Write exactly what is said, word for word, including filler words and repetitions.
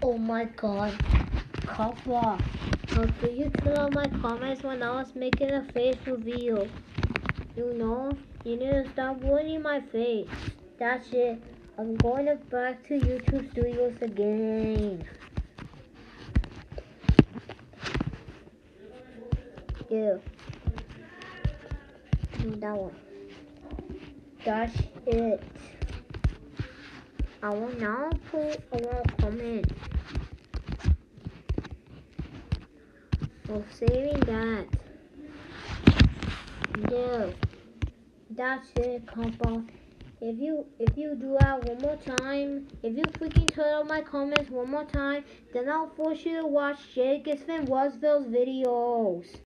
Oh my god, COPPA, how could you turn on my comments when I was making a face reveal? You know, you need to stop ruining my face. That's it. I'm going to back to YouTube Studios again. Yeah. No, that one. That's it. I will now put a little comment. For saving that. Yeah. That's it, COPPA. If you if you do that one more time, if you freaking turn on my comments one more time, then I'll force you to watch Jake Roosevelt videos.